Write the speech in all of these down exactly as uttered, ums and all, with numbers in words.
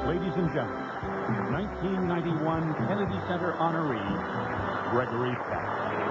Ladies and gentlemen, nineteen ninety-one Kennedy Center honoree, Gregory Peck.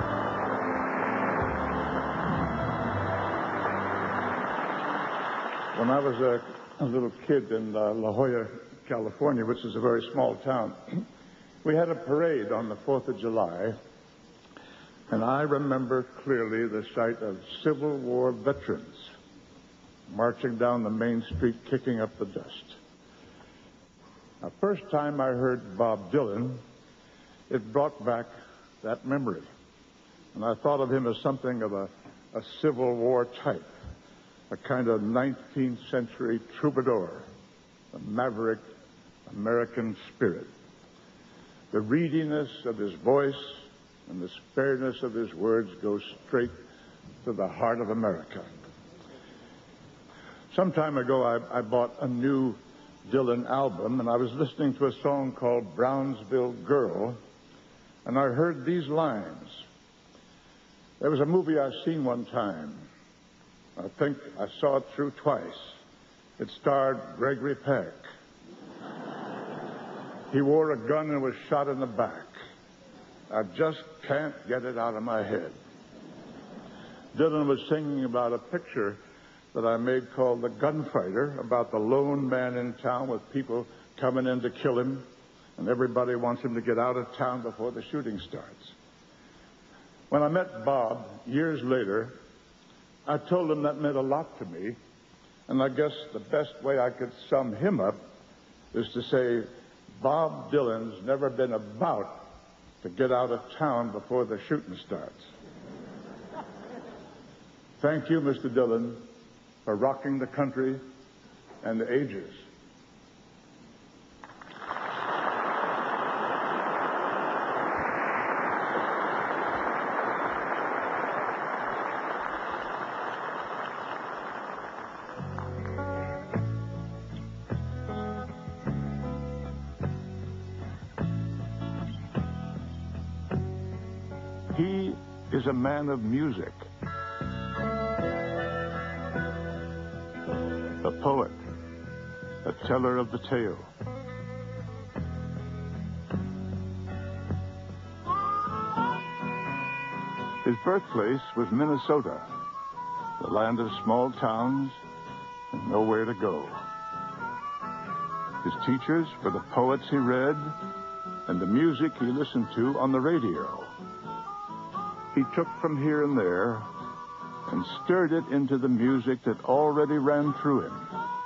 When I was a, a little kid in uh, La Jolla, California, which is a very small town, we had a parade on the fourth of July, and I remember clearly the sight of Civil War veterans marching down the main street, kicking up the dust. The first time I heard Bob Dylan, it brought back that memory. And I thought of him as something of a, a Civil War type, a kind of nineteenth century troubadour, a maverick American spirit. The reediness of his voice and the spareness of his words go straight to the heart of America. Some time ago, I, I bought a new Dylan album, and I was listening to a song called Brownsville Girl, and I heard these lines. There was a movie I've seen one time. I think I saw it through twice. It starred Gregory Peck. He wore a gun and was shot in the back. I just can't get it out of my head. Dylan was singing about a picture that I made called The Gunfighter, about the lone man in town with people coming in to kill him, and everybody wants him to get out of town before the shooting starts. When I met Bob years later, I told him that meant a lot to me, and I guess the best way I could sum him up is to say, Bob Dylan's never been about to get out of town before the shooting starts. Thank you, Mister Dylan, for rocking the country and the ages. He is a man of music, a poet, a teller of the tale. His birthplace was Minnesota, the land of small towns and nowhere to go. His teachers were the poets he read and the music he listened to on the radio. He took from here and there and stirred it into the music that already ran through him.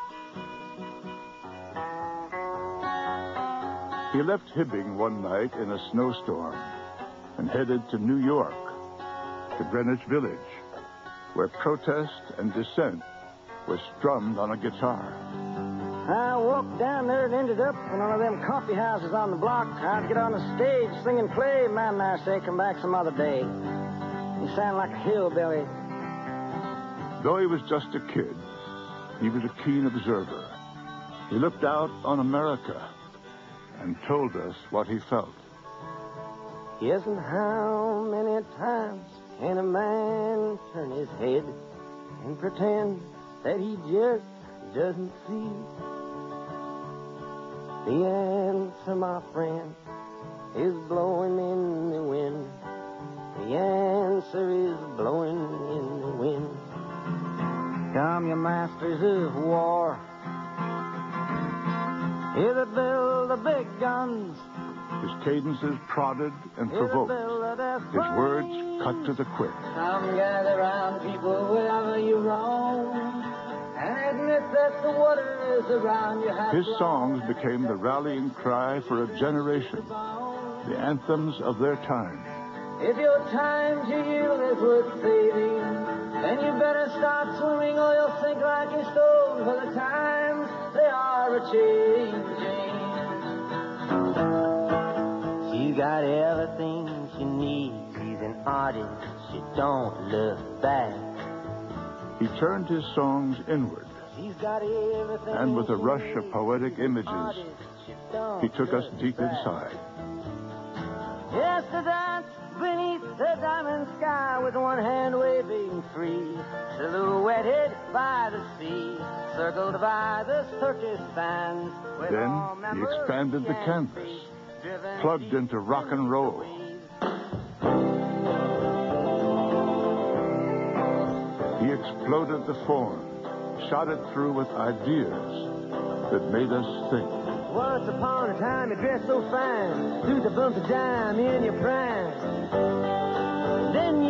He left Hibbing one night in a snowstorm and headed to New York, to Greenwich Village, where protest and dissent were strummed on a guitar. I walked down there and ended up in one of them coffee houses on the block. I'd get on the stage, sing and play. Man, I say, come back some other day. You sound like a hillbilly. Though he was just a kid, he was a keen observer. He looked out on America and told us what he felt. Yes, and how many times can a man turn his head and pretend that he just doesn't see? The answer, my friend, is blowing in the wind. The answer is blowing in the wind. Come, you masters of war, here that build the big guns. His cadences prodded and provoked. His words cut to the quick. Come gather round, people, wherever you roam, and admit that the water is around you. His songs became the rallying cry for a generation, the anthems of their time. If your time to yield is worth saving, then you better start swimming or you'll sink like a stone, for the times they are a-changing. She's got everything she needs. She's an artist. She don't look back. He turned his songs inward, She's got everything. and with a rush of poetic images, he took us deep inside. Yes, to dance beneath the diamond sky with one hand waving free, silhouetted by the sea, circled by the circus fans. Then he expanded the canvas, plugged into rock and roll. He exploded the form, shot it through with ideas that made us think. Once upon a time you dressed so fine, do the bump a dime in your prime. Then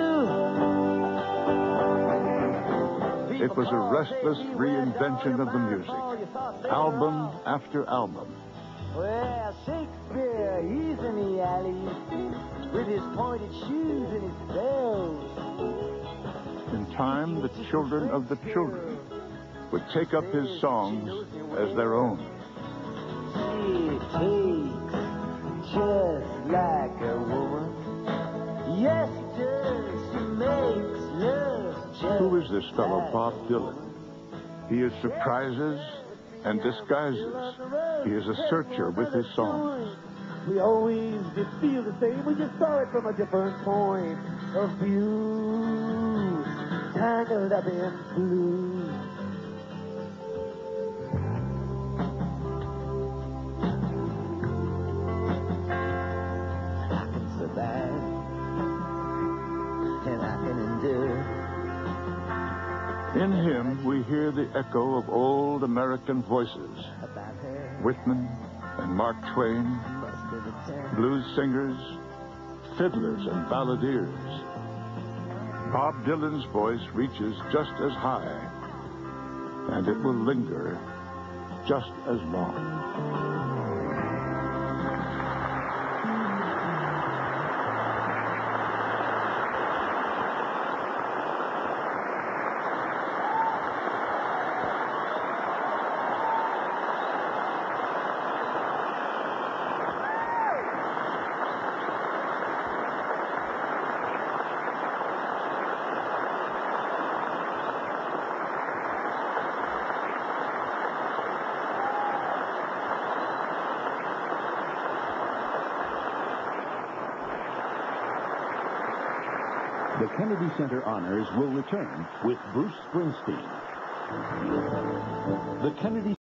you... It was a restless reinvention of the music, album after album. Well, Shakespeare, he's in the alley with his pointed shoes and his bells. In time, the children of the children would take up his songs as their own. She takes just like a woman. Yes, she does. She makes love just Who is this fellow, like Bob Dylan? He is surprises and disguises. He is a searcher with his songs. We always did feel the same. We just saw it from a different point of view. Tangled up in blue. I can survive, and I can endure. In him, we hear the echo of old American voices. About her, Whitman and Mark Twain, must have a turn. blues singers, fiddlers, and balladeers. Bob Dylan's voice reaches just as high, and it will linger just as long. The Kennedy Center Honors will return with Bruce Springsteen. The Kennedy